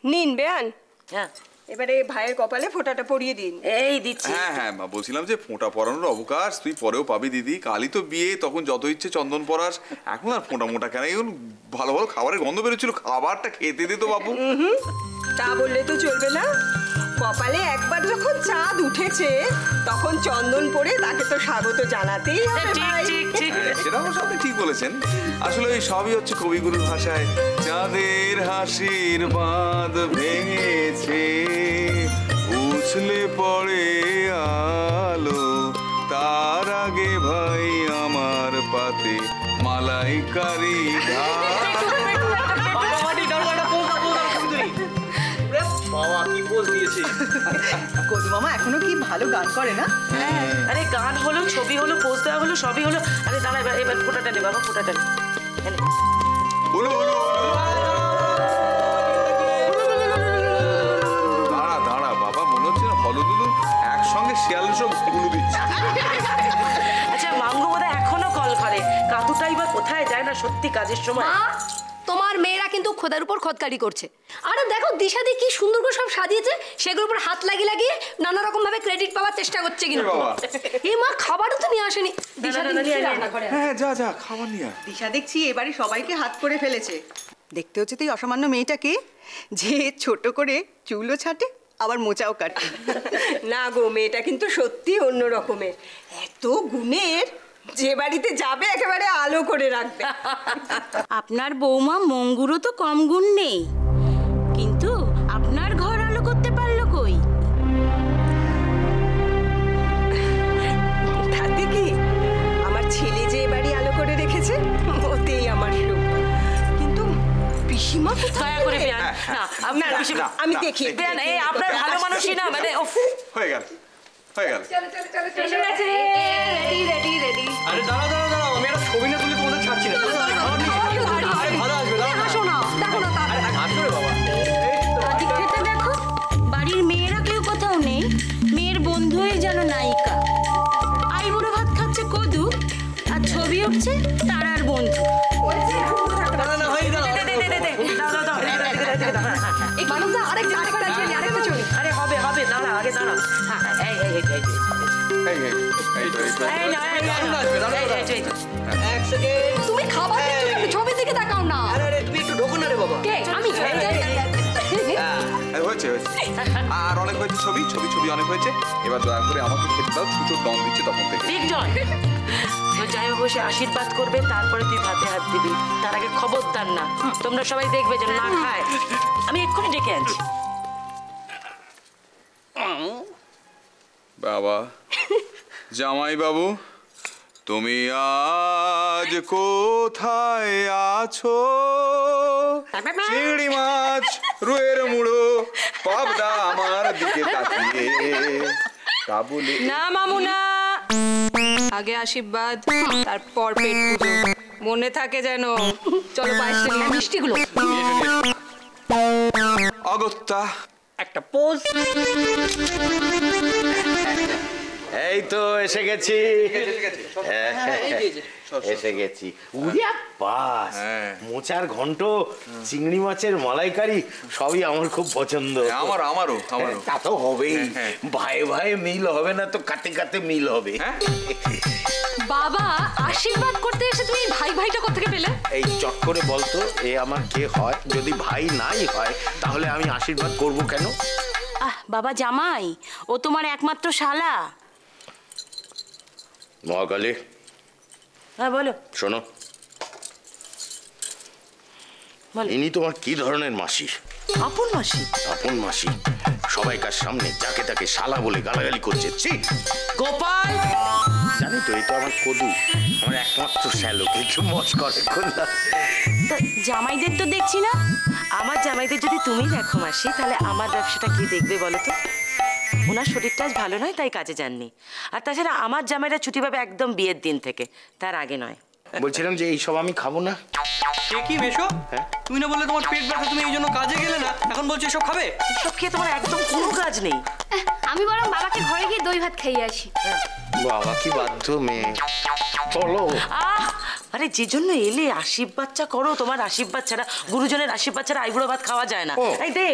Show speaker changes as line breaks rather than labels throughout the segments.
নিন বেয়ান।
হ্যাঁ,
এবারে ভাইয়ের কপালে ফোঁটাটা পরিয়ে দিন।
এই দিচ্ছি।
হ্যাঁ হ্যাঁ মা, বলছিলাম যে ফোঁটা পরানোর অবকাশ তুই পরেও পাবি দিদি। কালই তো বিয়ে, তখন যত ইচ্ছে চন্দন পরাস। এখন আর ফোঁটা মোটা কেন? এখন ভালো ভালো খাবারের গন্ধ বেরোচ্ছিল, খাবারটা খেতে দিত বাবু।
তা বললে তো চলবে না। কপালে একবার যখন চাঁদ উঠেছে তখন চন্দন পরে তাকে তো স্বাগত জানাতেই হবে ভাই।
সেটা অবশ্য আপনি ঠিক বলেছেন। আসলে ওই সবই হচ্ছে কবিগুরুর ভাষায়, চাঁদের হাসির বাঁধ ভেঙেছে, উছলে পড়ে আলো, তার আগে ভাই আমার পাতে মালাইকারি
কদু মামা এখনো কি ভালো গান করে না?
আরে গান হলো, ছবি হলো, পোজ দেওয়া হলো, সবই হলো। আরে দাঁড়া, এবার ফোঁটাটা নে বাবা, ফোঁটাটা নে।
দাঁড়া দাঁড়া বাবা, মনে হচ্ছে না হলদুলু একসঙ্গে শিয়াল সব গুলো দিচ্ছে।
আচ্ছা মাঙ্গু বোধহয় এখনো কল করে, কাকুটাই বা কোথায় যায় না সত্যি কাজের সময়।
তোমার মেয়েরা কিন্তু খোদার উপর খোদকারি করছে। আরে দেখো দিশাদি কি সুন্দর করে সব সাজিয়েছে, সেগুলোর উপর হাত লাগিয়ে নানা রকম ভাবে ক্রেডিট পাওয়ার চেষ্টা করছে কিন্তু। এই মা খাবারও তো নিয়ে আসেনি।
হ্যাঁ যা যা খাবার নিয়ে।
দিশা দেখছি এবারে সবাইকে হাত করে ফেলেছে। দেখতে হচ্ছে তুই অসামান্য মেয়েটাকে, যে ছোট করে চুলও ছাটে আবার মোচাও কাটে।
না গো, মেয়েটা কিন্তু সত্যি অন্য রকমের, এত গুণের, যে বাড়িতে যাবে একেবারে আলো করে রাখবে।
আপনার বৌমা মঙ্গুরও তো কম গুণ নেই, কিন্তু আপনার ঘর আলো করতে পারলো কই?
তাতে কি, আমার ছেলে যে বাড়ি আলো করে রেখেছে ওতেই আমার সুখ। কিন্তু পিসিমা
দয়া করে বেয়ান, না আপনার পিসিমা,
আমি দেখি
বেয়ান, এই আপনার ভালো মানুষই না, মানে
হয়ে গেল হয়ে গেল।
এসে গেছে, রেডি রেডি রেডি।
আরে দাঁড়াও দাঁড়াও দাঁড়াও, আমি একটা ছবি না তুলে তোমাদের ছাড়ছি না। আরে ভালো আসবে,
হাসো না, দেখো না তা
হাসবে বাবা।
দিকটা দেখো, বাড়ির মেয়েরা কেউ কোথাও নেই, মেয়ের বন্ধু হয়ে যেন নায়িকা। আইবুড়ো ভাত খাচ্ছে কদু, আর ছবি উঠছে তারার বন্ধু।
না হয়ে গেল।
আরে হবে হবে, দাঁড়া আগে দাঁড়া।
তুমি খাবার ছবির দিকে তাকাও না।
আরে তুমি একটু ঢোকো না রে বাবা।
আমি
হয়েছে হয়েছে, আর অনেক হয়েছে, ছবি ছবি ছবি অনেক হয়েছে। এবার দয়া করে আমাকে খেতে দাও, ছুটোর দম দিচ্ছে তখন থেকে।
তো যাই হোক, বসে আশীর্বাদ করবে, তারপরে তুই ভাতে হাত দিবি। তার আগে খবরদার না, তোমরা সবাই দেখবে যেন না খায়। আমি এক্ষুনি ডেকে আনছি।
বাবা, জামাই বাবু, তুমি আজ কোথায় আছো? চিংড়ি মাছ, রুয়ের মুড়ো, পাবদা আমার দিকে তাকিয়ে কাবুলে।
না মামু না, আগে আশীর্বাদ তারপর পেট পুজো, মনে থাকে যেন। চলো পায়েস
মিষ্টিগুলো।
অগত্যা
একটা পোজ। এই তো এসে গেছি, এসে গেছি। পাস মোচার ঘন্ট, চিংড়ি মাছের মালাইকারি সবই আমার খুব পছন্দ।
আমারও
তা তো হবেই, ভাই ভাই মিল হবে না তো কাতে কাতে মিল হবে।
বাবা আশীর্বাদ করতে এসে তুমি ভাই ভাইটা কোথা থেকে পেলে?
এই চট করে বলতো, এ আমার কে হয়? যদি ভাই নাই হয় তাহলে আমি আশীর্বাদ করব কেন?
বাবা জামাই, ও তোমার একমাত্র শালা।
মহাকালী,
হ্যাঁ বলো।
শোনো, ইনি তোমার কি ধরনের মাসি?
আপন মাসি।
আপন মাসি, সবাইকার সামনে যাকে তাকে শালা বলে গালাগালি করছে।
গোপাল,
জানি তো, এই তো আমার কদু, আমার একমাত্র শ্যালক, একটু মজ করে।
জামাইদের তো দেখছি না।
আমার জামাইদের যদি তুমি দেখো মাসি, তাহলে আমার ব্যবসাটা কি দেখবে বলো তো? ওনার শরীরটা আজ ভালো নয়, তাই কাজে যাননি। আর তাছাড়া আমার জামাইরা ছুটি পাবে একদম বিয়ের দিন থেকে, তার আগে নয়।
বলছিলাম যে এইসব আমি খাবো না।
সে কি মেশো, তুমি না বললে তোমার পেট ব্যথা, তুমি এই জন্য কাজে গেলে না, এখন বলছো এসব খাবে?
এসব খেয়ে তোমার একদম কোনো কাজ নেই।
আমি বরং বাবাকে ঘরে গিয়ে দই ভাত খাইয়ে আসি।
বাবা কি বাধ্য মেয়ে, চলো।
আরে যে জন্য এলে আশীর্বাদটা করো, তোমার আশীর্বাদ ছাড়া, গুরুজনের আশীর্বাদ ছাড়া আইবুড়ো ভাত খাওয়া যায় না। এই দে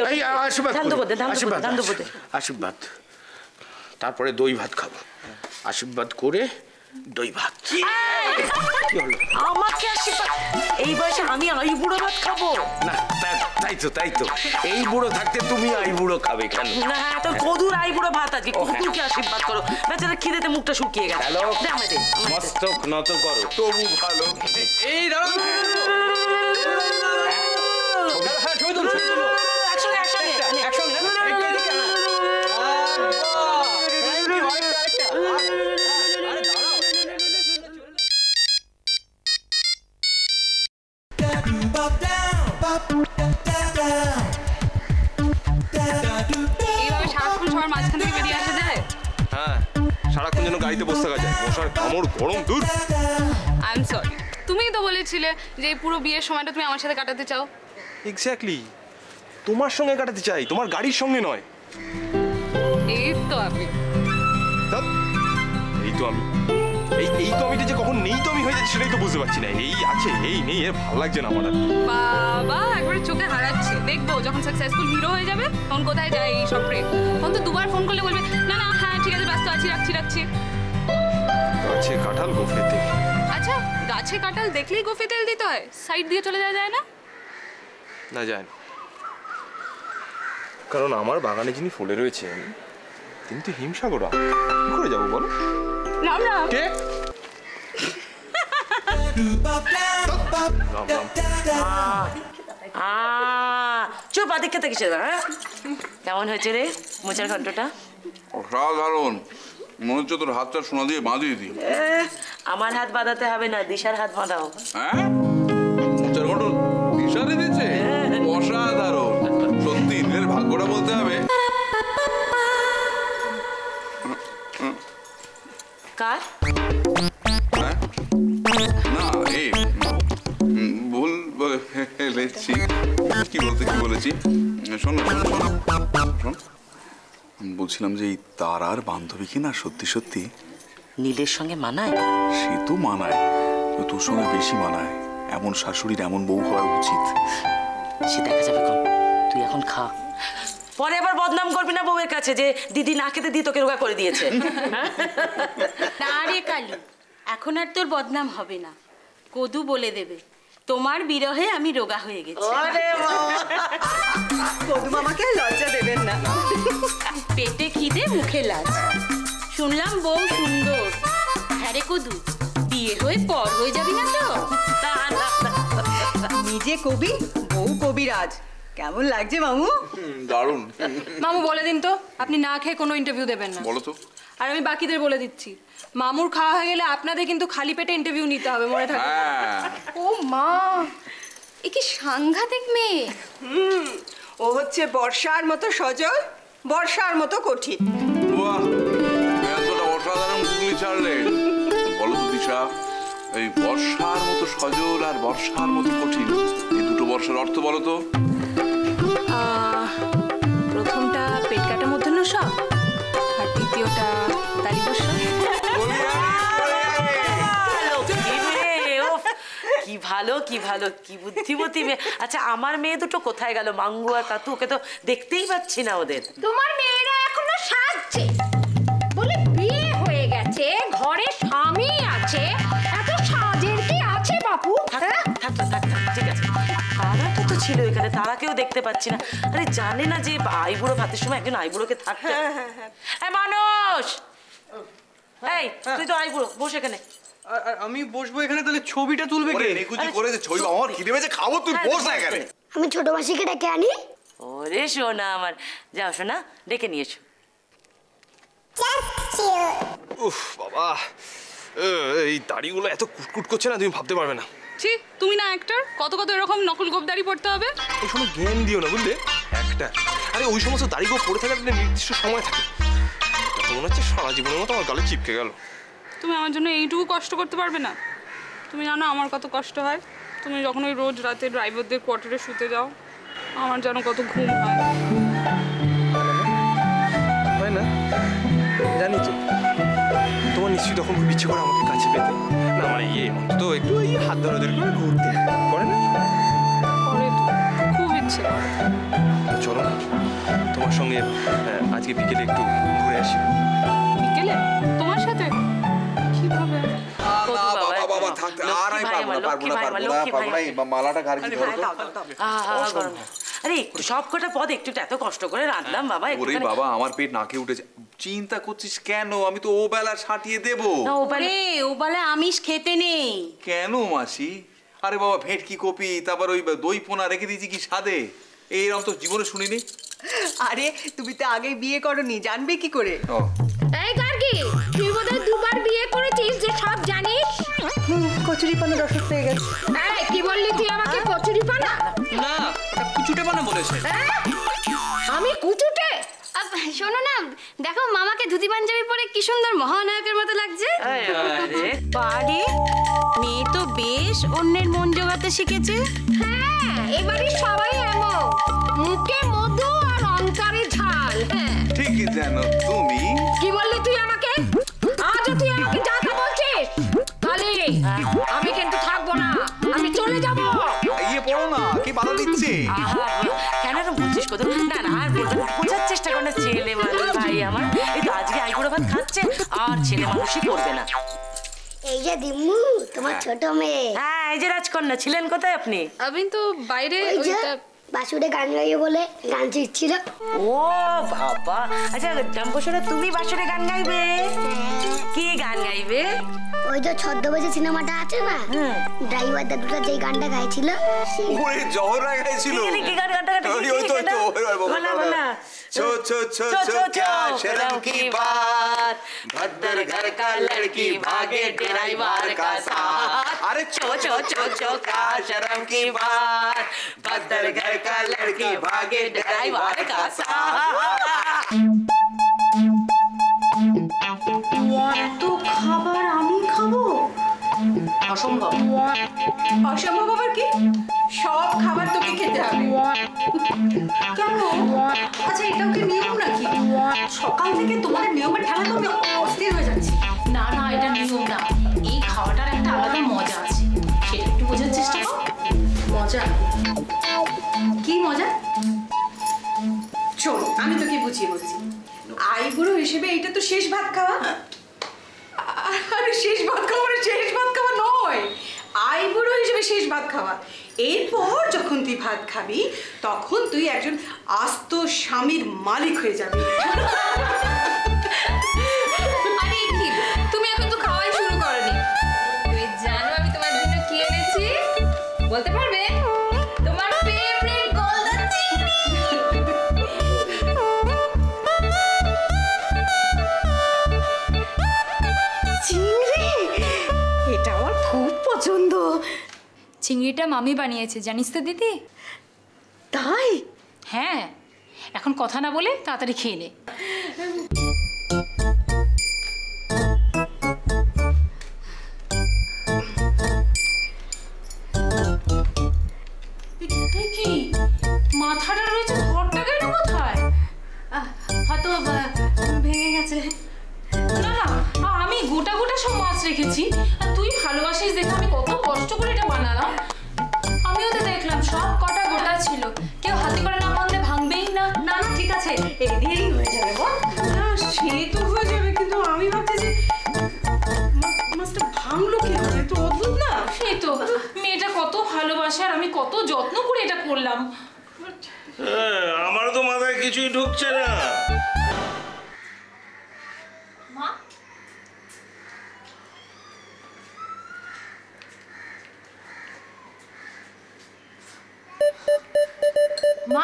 আশীর্বাদ, তারপরে দই ভাত খাবো। আশীর্বাদ করে দই ভাত।
আমাকে আশীর্বাদ? এই বয়সে আমি আইবুড়ো ভাত খাবো
না? তাই তো এই বুড়ো থাকতে তুমি আইবুড়ো খাবে কেন?
না, তো কদুর আইবুড়ো ভাত আজকে, কদুরকে আশীর্বাদ করো। বেচারা খিদেতে মুখটা শুকিয়ে গেছে।
মস্তক নত করো।
তবু ভালো।
এই দাঁড়াও, হ্যাঁ ছবি তুলো, একসঙ্গে
এইভাবে সারাক্ষণ সবার মাঝখান থেকে বেরিয়ে আসা যায়?
হ্যাঁ, সারাক্ষণ যেন গাড়িতে বসে থাকা যায়, মশার কামড় গরম দূর।
আই এম সরি, তুমিই তো বলেছিলে যে এই পুরো বিয়ের সময়টা তুমি আমার সাথে কাটাতে চাও।
এক্স্যাক্টলি, তোমার সঙ্গে কাটাতে চাই, তোমার গাড়ির সঙ্গে নয়।
এই তো আমি,
এই তো আমি, এই তো আমিটা যে কখন নেই তো আমি হয়ে যাচ্ছে সেটাই তো বুঝতে পারছি না। এই আছে, এই নেই, এর ভালো লাগছে না আমার।
বাবা একবারে চোখে হারাচ্ছে। দেখবো যখন সাকসেসফুল হিরো হয়ে যাবে তখন কোথায় যায় এই সব প্রেম। তখন তো দুবার ফোন করলে বলবে না না হ্যাঁ ঠিক আছে ব্যস্ত আছি, রাখছি।
গাছে কাঁঠাল গোফে তেল।
আচ্ছা, গাছে কাঁঠাল দেখলেই গোফে তেল দিতে হয়? সাইড দিয়ে চলে যাওয়া যায় না?
না, যায় না, কারণ আমার বাগানে যিনি ফলে রয়েছেন তিনি তো হিমসাগর। কি করে যাবো বলো?
রাম রাম।
কে?
চুপ, আদিক খেতে কিসে? কেমন হয়েছে রে মোচার ঘন্টটা?
অসাধারণ, মনে হচ্ছে তোর হাতটা সোনা দিয়ে বাঁধিয়ে দিই।
আমার হাত বাঁধাতে হবে না, দিশার হাত বাঁধাও।
হ্যাঁ, মোচার ঘন্ট দিশারে দিচ্ছে? অসাধারণ, সত্যি এর ভাগ্যটা বলতে হবে।
কার?
হ্যাঁ? না, এই ভুল বলেছি। কি বলেছি? শোন, বলছিলাম যে এই তারার বান্ধবী কি না সত্যি সত্যি
নীলের সঙ্গে মানায়?
সে তো মানায়, তোর সঙ্গে বেশি মানায়। এমন শাশুড়ির এমন বউ হওয়া উচিত।
সে দেখা যাবে কখন, তুই এখন খা, পরে আবার বদনাম করবি না বউয়ের কাছে যে দিদি না খেতে দিয়ে তোকে রোগা করে দিয়েছে।
না রে কালী, এখন আর তোর বদনাম হবে না। কদু বলে দেবে তোমার বিরহে আমি রোগা হয়ে গেছি।
কদু মামাকে আর লজ্জা দেবেন না।
পেটে খিদে মুখে লাজ। শুনলাম বউ সুন্দর। হ্যাঁ রে কদু, বিয়ে হয়ে পর হয়ে যাবি না তো?
নিজে কবি, বউ কবিরাজ। কেমন লাগছে মামু?
দারুণ।
মামু বলে দিন তো, আপনি না খেয়ে কোনো ইন্টারভিউ দেবেন না।
বলো তো।
আর আমি বাকিদের বলে দিচ্ছি, মামুর খাওয়া হয়ে গেলে আপনাদের কিন্তু খালি পেটে ইন্টারভিউ নিতে হবে, মনে থাকবে।
ও মা, এ কি সাংঘাতিক মেয়ে।
ও হচ্ছে বর্ষার মতো সজল, বর্ষার মতো কঠিন।
বাহ, এতটা অসাধারণ গুগলি ছাড়লে। বলো তো দিশা, এই বর্ষার মতো সজল আর বর্ষার মতো কঠিন, এই দুটো বর্ষার অর্থ বলো তো?
প্রথমটা পেট কাটা মধ্যাহ্ন সব, আর দ্বিতীয়টা তালি বর্ষা।
কি ভালো, কি ভালো, কি বুদ্ধিমতী মেয়ে। আচ্ছা, আমার মেয়ে দুটো কোথায় গেল? মাঙ্গু আর কাতু, ওকে তো দেখতেই পাচ্ছি না ওদের।
তোমার মেয়েরা এখনো সাজছে, বলে বিয়ে হয়ে গেছে, ঘরে স্বামী আছে, এত সাজের কি আছে বাপু?
থাক, ঠিক আছে। তারা তো ছিল এখানে, তারাকেও দেখতে পাচ্ছি না। আরে জানে না যে আইবুড়ো ভাতের সময় একজন আইবুড়োকে থাকতে। হ্যাঁ মানুষ, এই তুই তো আইবুড়ো, বস এখানে।
আমি বসবো এখানে, তাহলে ছবিটা তুলবে কে?
নেকুচি করে যে ছবি, আমার খিদে পেয়েছে, খাবো, তুই বস না এখানে।
আমি ছোট মাসিকে ডেকে আনি।
ওরে সোনা আমার, যাও সোনা, ডেকে নিয়ে এসো।
উফ বাবা, এই দাড়িগুলো এত কুটকুট করছে না, তুমি ভাবতে পারবে না।
ছি, তুমি না অ্যাক্টর, কত এরকম নকল গোপদারি পড়তে হবে।
এই সময় জ্ঞান দিও না, বুঝলে? একটা আরে ওই সমস্ত দাড়িগুলো পড়ে থাকার একটা নির্দিষ্ট সময় থাকে, মনে হচ্ছে সারা জীবনের মতো আমার গালে চিপকে গেল।
তুমি আমার জন্য এইটুকু কষ্ট করতে পারবে না? তুমি জানো আমার কত কষ্ট হয়। তুমি যখন ওই রোজ রাতে ড্রাইভারদের কোয়ার্টারে শুতে যাও, আমার যেন কত ঘুম হয়।
হয় না? জানি তো, তোমার নিশ্চয়ই তখন খুব ইচ্ছে করে আমাকে কাছে পেতে। না মানে অন্তত একটু এই হাত ধরাধরি করে ঘুরতে করে না?
করে তো, খুব ইচ্ছে করে।
চলো না, তোমার সঙ্গে আজকে বিকেলে একটু ঘুরে আসি।
বিকেলে তোমার সাথে? কিভাবে?
বাবা থাকতে আর আমি পারবো না এই মালাটা ঘাড়ে ধরো তো।
আরে একটু সব কটা পদ একটু এত কষ্ট করে রাঁধলাম বাবা।
ওরে বাবা আমার পেট নাকে উঠেছে। চিন্তা করছিস কেন? আমি তো ও বেলা সাটিয়ে দেবো।
ও বলে আমিষ খেতে নেই।
কেন মাসি? আরে বাবা ভেটকি কপি তারপর ওই দই পোনা রেখে দিয়েছি কি স্বাদে, এইরকম তো জীবনে শুনিনি।
আরে তুমি তো আগে বিয়ে করনি, জানবে কি করে?
এই গার্গি, তুই বোধহয় দুবার বিয়ে করেছিস যে সব জানিস।
কচুরি পানা রসদ পেয়ে গেছে।
এই কি বললি তুই আমাকে কচুরি পানা?
না, ওটা কুচুটে পানা বলেছে।
আমি কুচুটে?
শোনো না, দেখো মামাকে ধুতি পাঞ্জাবি পরে কি সুন্দর মহানায়কের মতো লাগছে।
বাড়ি মেয়ে তো বেশ অন্যের মন জোগাতে শিখেছে।
হ্যাঁ, এবারে সবাই এমন, মুখে মধু আর অন্তরে ঝাল। হ্যাঁ
ঠিকই জানো তুমি।
কি বললি তুই আমাকে? আজও তুই আমাকে যাতে বলছিস? কালি, আমি কিন্তু থাকবো না, আমি চলে যাব।
ইয়ে পড়ো না, কি বাধা দিচ্ছে?
কেন বলছিস কত? না না আর বলবেন, বোঝার চেষ্টা করে না। ছেলে মানুষ ভাই আমার, এই তো আজকে আইবুড়ো ভাত খাচ্ছে আর ছেলে মানুষই করবে না।
এই যে দিম্মু, তোমার ছোট মেয়ে।
হ্যাঁ এই যে রাজকন্যা, ছিলেন কোথায় আপনি?
আমি তো বাইরে
বাসুরে গান গাইবে বলে গান শিখছিল।
ও বাবা, আচ্ছা জম্বসরা তুমি বাসরে গান গাইবে? কি গান গাইবে?
ওই যে ছদ্মবেশী সিনেমাটা আছে না, ড্রাইভার দাদুটা যেই গানটা গাইছিল।
ওরে জহরা গাইছিল।
কি গানটা
ওই তো
বলা বলা
छो छो छो छो क्या शर्म की बात, भद्दर घर का लड़की भागे ड्राइवर का साथ। अरे छो छो छो छो क्या शर्म की बात, भद्दर घर का लड़की भागे ड्राइवर का साथ।
তো খাবার আমি খাবো?
অসম্ভব।
অসম্ভব আবার কি? সব খাবার তোকে খেতে হবে। কেন? আচ্ছা এটাও কি নিয়ম নাকি? সকাল থেকে তোমাদের নিয়মের ঠেলা তো আমি অস্থির হয়ে যাচ্ছি।
না না, এটা নিয়ম না। এই খাওয়াটার একটা আলাদা মজা আছে, সেটা একটু বোঝার চেষ্টা কর।
মজা? কি মজা? চল আমি তোকে বুঝিয়ে বলছি। আইবুড়ো হিসেবে এটা তো শেষ ভাত খাওয়া। আরে শেষ ভাত খাওয়া মানে শেষ ভাত খাওয়া নয়, আইবুড়ো হিসেবে শেষ ভাত খাওয়া। এরপর যখন তুই ভাত খাবি তখন তুই একজন আস্ত স্বামীর মালিক হয়ে যাবি।
আরে কি, তুমি এখন তো খাওয়াই শুরু করনি। তুমি জানো আমি তোমার জন্য কি এনেছি? বলতে পারবে? তোমার ফেভারিট গোল্ডেন চিংড়ি।
চিংড়ি? এটা আমার খুব পছন্দ।
চিংড়িটা মামি বানিয়েছে, জানিস তো দিদি?
তাই?
হ্যাঁ, এখন কথা না বলে তাড়াতাড়ি খেয়ে নে। কি মাথাটা রয়েছে, ঘরটা গেল কোথায়? হয়তো ভেঙে গেছে। না না, আমি গোটা গোটা সব মাছ রেখেছি, আর তুই ভালোবাসিস দেখে আমি কত কষ্ট করে এটা বানালাম। আমিও তো দেখলাম সব কটা গোটা ছিল, কেউ হাতে করে না বাঁধলে ভাঙবেই না।
না না ঠিক আছে, এই দিয়েই হয়ে যাবে বল। না সে তো হয়ে যাবে, কিন্তু আমি ভাবছি যে মাছটা ভাঙলো কি করে? তো অদ্ভুত না?
সেই তো, মেয়েটা কত ভালোবাসে আর আমি কত যত্ন করে এটা করলাম।
আমার তো মাথায় কিছুই ঢুকছে না।
মা, মা,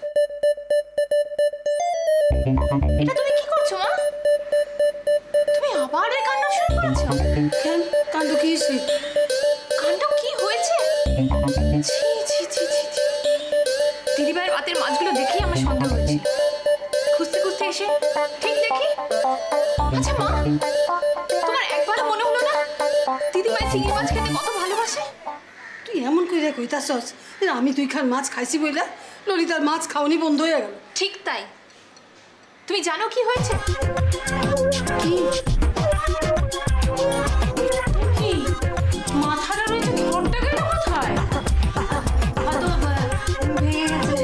এটা তুমি কি করছো মা? তুমি আবার এই কাণ্ড শুরু করেছো?
কেন কাণ্ড কি হয়েছে?
কাণ্ড কি হয়েছে? ছি ছি ছি ছি ছি। দিদিভাইয়ের ভাতের মাছগুলো দেখেই আমার সন্দেহ হয়েছিল। খুঁজতে খুঁজতে এসে ঠিক দেখি। আচ্ছা মা, তোমার একবার মনে হলো না দিদিভাই চিংড়ি মাছ খেতে কত ভালোবাসে?
তুই এমন করে কইতাছস আমি তুই খান মাছ খাইছি বইলা ললিতার মাছ খাওয়ানি বন্ধ হয়ে গেল।
ঠিক তাই। তুমি জানো কি হয়েছে?
কি?
কি মাথাটা রয়েছে, ঘরটা গেল কোথায়? হয়তো ভেঙে গেছে।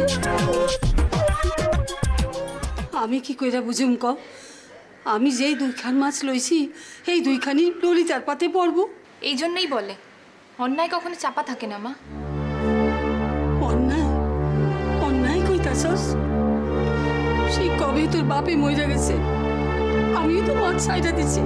আমি কি কইরা বুঝুম ক? আমি যেই দুইখান মাছ লইছি এই দুইখানি ললিতার পাতে পড়বো।
এই জন্যই বলে অন্যায় কখনো চাপা থাকে না মা।
অন্যায় অন্যায় কইতাছস? সেই কবে তোর বাপে মইরা গেছে, আমিও তো মাছ ছাইড়া দিছি।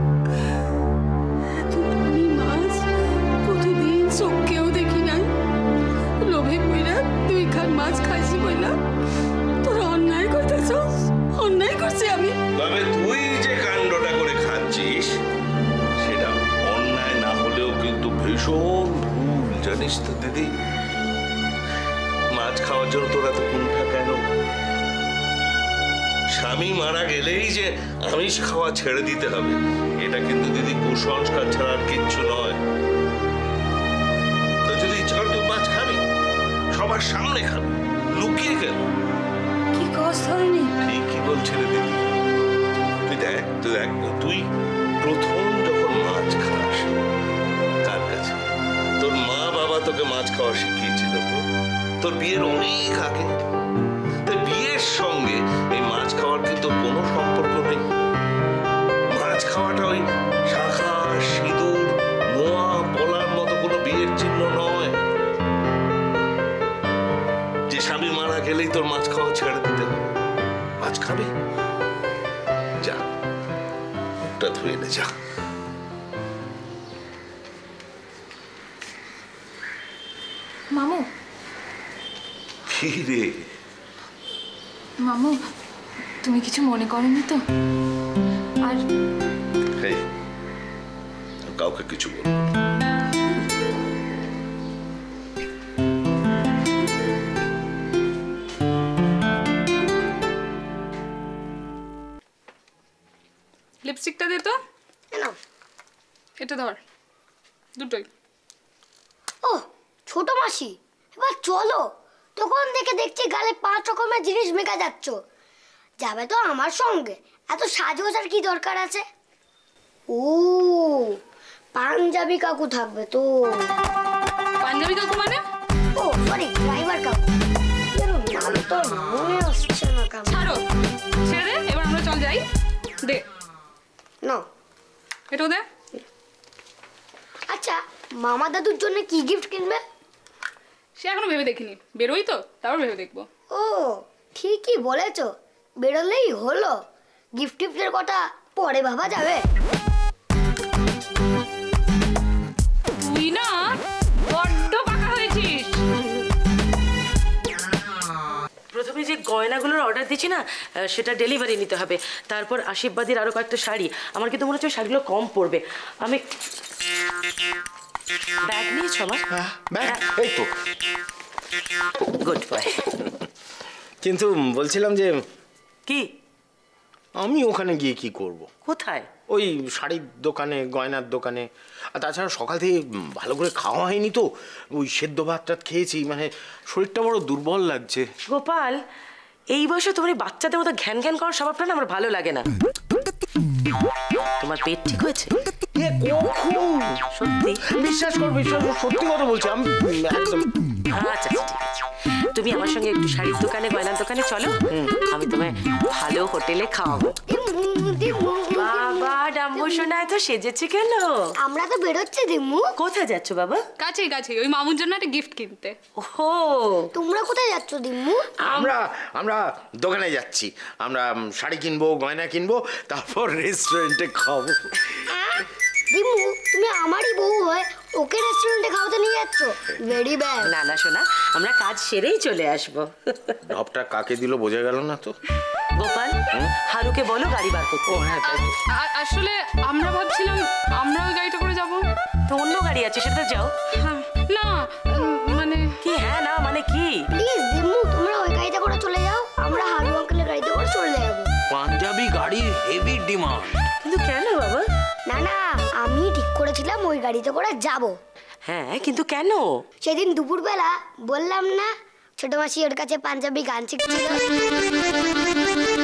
এত দামি মাছ কতদিন চোখকেও দেখি নাই, লোভে পইরা দুইখান মাছ খাইছি বইলা তোরা অন্যায় কইতাছস? অন্যায় করছি আমি?
তবে তুই যে কাণ্ডটা করে খাচ্ছিস সেটা অন্যায় না হলেও কিন্তু ভীষণ ভুল, জানিস তো দিদি? মাছ খাওয়ার জন্য তোরা তো কুণ্ঠা কেন? স্বামী মারা গেলেই যে আমিষ খাওয়া ছেড়ে দিতে হবে, এটা কিন্তু দিদি কুসংস্কার ছাড়া আর কিচ্ছু নয়। তো যদি ইচ্ছা করে তুই মাছ খাবি, সবার সামনে খাবি, লুকিয়ে কেন?
কি কস ধরনি?
ঠিকই বলছি রে দিদি। তুই প্রথম যখন মাছ খাস কার কাছে? তোর মা বাবা তোকে মাছ খাওয়া শিখিয়েছিল তো, তোর বিয়ের অনেক আগে। তাই বিয়ের সঙ্গে এই মাছ খাওয়ার কিন্তু কোনো সম্পর্ক নেই। মাছ খাওয়াটা ওই শাখা সিঁদুর মোয়া বলার মতো কোনো বিয়ের চিহ্ন নয় যে স্বামী মারা গেলেই তোর মাছ খাওয়া ছেড়ে দিতে হবে। মাছ খাবে, যা মুখটা ধুয়ে নে, যা।
মামু।
কি রে?
মামু, তুমি কিছু মনে করনি তো? আর
কাউকে কিছু বলবো না।
লিপস্টিকটা দে তো। এটা ধর, দুটোই।
ও ছোট মাসি, এবার চলো। তখন থেকে দেখছি গালে 5 রকমের জিনিস মেখা যাচ্ছ। যাবে তো আমার সঙ্গে? এত সাজগোজার কি দরকার আছে? ও পাঞ্জাবি কাকু থাকবে তো।
পাঞ্জাবি কাকু মানে?
ও সরি, ড্রাইভার কাকু। নাম তো মনে আসছে না।
ছাড়ো, ছেড়ে দে। এবার আমরা চল যাই। দে
না,
এটাও দে।
আচ্ছা, মামা দাদুর জন্য কি গিফট কিনবে?
সে এখনো ভেবে দেখিনি, বেরোই তো তারপর ভেবে দেখবো।
ও ঠিকই বলেছো, বেরোলেই হলো। গিফট টিফটের কথা পরে ভাবা যাবে।
তুই না বড্ড পাকা হয়েছিস।
প্রথমে যে গয়নাগুলোর অর্ডার দিচ্ছি না, সেটা ডেলিভারি নিতে হবে। তারপর আশীর্বাদের আরো কয়েকটা শাড়ি। আমার কিন্তু মনে হচ্ছে শাড়িগুলো কম পড়বে। আমি ব্যাগ নিয়েছো আমার?
এই তো।
Good boy.
কিন্তু বলছিলাম যে
কি,
আমি ওখানে গিয়ে কি করব?
কোথায়?
ওই শাড়ির দোকানে, গয়নার দোকানে। আর তাছাড়া সকাল থেকে ভালো করে খাওয়া হয়নি তো, ওই সেদ্ধ ভাত টাত খেয়েছি, মানে শরীরটা বড় দুর্বল লাগছে।
গোপাল, এই বয়সে তোমার এই বাচ্চাদের মতো ঘ্যান ঘ্যান করার স্বভাবটা না আমার ভালো লাগে না। তোমার পেট ঠিক হয়েছে? সত্যি?
বিশ্বাস কর, সত্যি কথা বলছি আমি একদম।
আচ্ছা ঠিক আছে, তুমি আমার সঙ্গে একটু শাড়ির দোকানে, গয়নার দোকানে চলো। আমি তোমায় ভালো হোটেলে খাওয়াবো। বাবা ডাম্বু সোনা এত সেজেছে কেন?
আমরা তো বেরোচ্ছি দিম্মু।
কোথায় যাচ্ছ বাবা?
কাছে কাছে ওই মামুর জন্য একটা গিফট কিনতে।
ওহো,
তোমরা কোথায় যাচ্ছ দিম্মু?
আমরা দোকানে যাচ্ছি। আমরা শাড়ি কিনবো, গয়না কিনবো, তারপর রেস্টুরেন্টে খাবো।
দিম্মু, তুমি আমারই বউ হয় ওকে রেস্টুরেন্টে খাওয়াতে নিয়ে যাচ্ছ? Very bad.
না না সোনা, আমরা কাজ সেরেই চলে আসবো।
ঢপটা কাকে দিল বোঝা গেল না তো।
গোপাল, হারুকে বলো গাড়ি বার করতে।
হ্যাঁ,
আসলে আমরা ভাবছিলাম আমরা ওই গাড়িটা করে যাবো।
তো অন্য গাড়ি আছে, সেটা যাও।
না মানে
কি? হ্যাঁ না মানে কি?
প্লিজ দিম্মু, তোমরা ওই গাড়িতে করে চলে যাও, আমরা হারু আঙ্কেলের গাড়িতে করে চলে যাবো।
পাঞ্জাবি গাড়ির হেভি ডিমান্ড।
কিন্তু কেন বাবা?
না না, আমি ঠিক করেছিলাম ওই গাড়িতে করে যাব।
হ্যাঁ কিন্তু কেন?
সেদিন দুপুরবেলা বললাম না ছোট মাসি ওর কাছে পাঞ্জাবি গান শিখছিল।